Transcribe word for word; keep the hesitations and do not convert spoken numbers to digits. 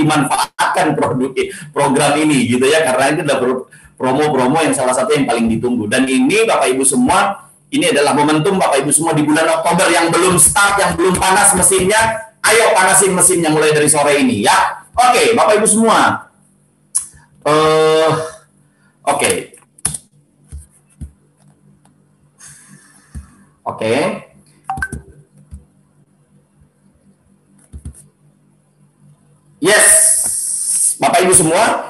memanfaatkan produk program ini gitu ya, karena itu adalah promo-promo yang salah satu yang paling ditunggu. Dan ini Bapak Ibu semua, ini adalah momentum Bapak Ibu semua di bulan Oktober yang belum start, yang belum panas mesinnya. Ayo panasin mesinnya mulai dari sore ini ya. Oke, Bapak Ibu semua. Uh, Oke. Okay. Oke. Okay. Yes. Bapak Ibu semua,